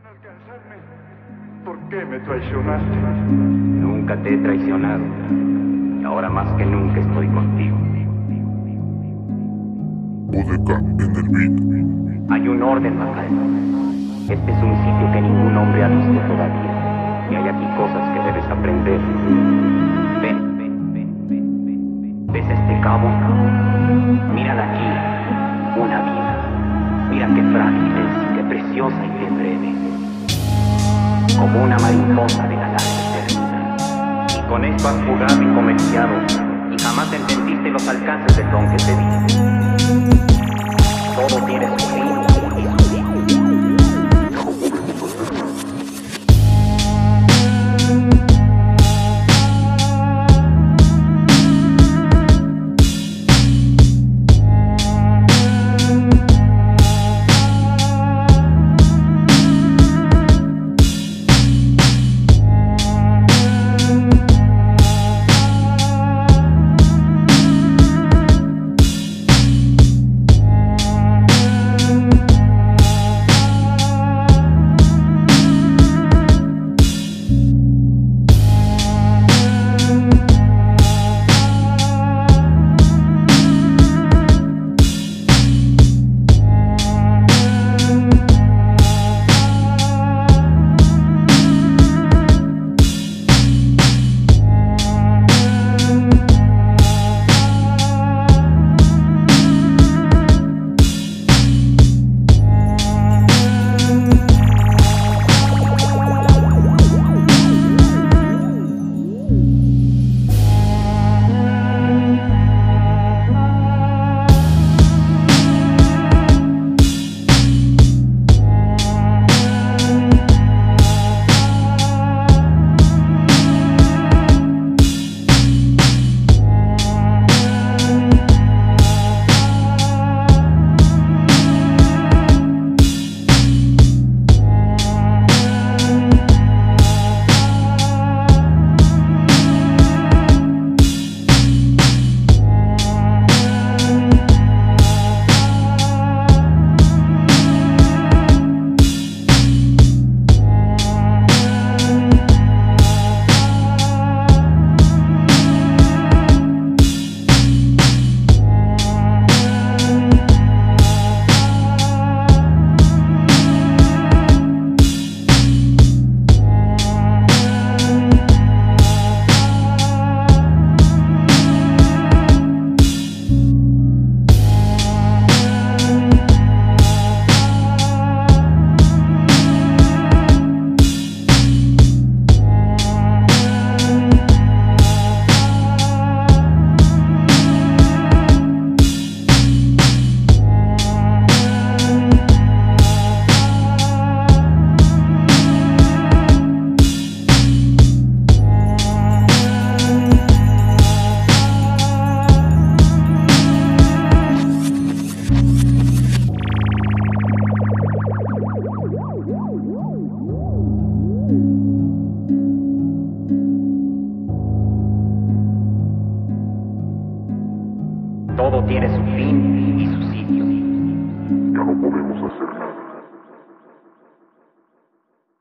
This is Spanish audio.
alcanzarme. ¿Por qué me traicionaste? Nunca te he traicionado. Y ahora más que nunca estoy contigo. Bodeca en el beat. Hay un orden, Macal. Este es un sitio que ningún hombre ha visto todavía. Y hay aquí cosas que debes aprender. Ven. ¿Ves este cabo? Mira de aquí. Una vida. Mira qué frágil es, qué preciosa y qué breve. Como una mariposa de la larga eternidad. Y con esto has jugado y comerciado. Y jamás entendiste los alcances del don que te di. Todo tiene su fin y su fin. Todo tiene su fin y su sitio. Ya no podemos